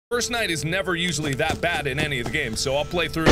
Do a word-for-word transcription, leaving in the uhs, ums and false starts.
First night is never usually that bad in any of the games, so I'll play through